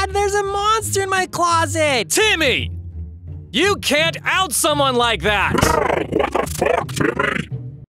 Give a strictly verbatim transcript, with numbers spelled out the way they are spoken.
Dad, there's a monster in my closet! Timmy! You can't out someone like that! No, what the fuck, Timmy?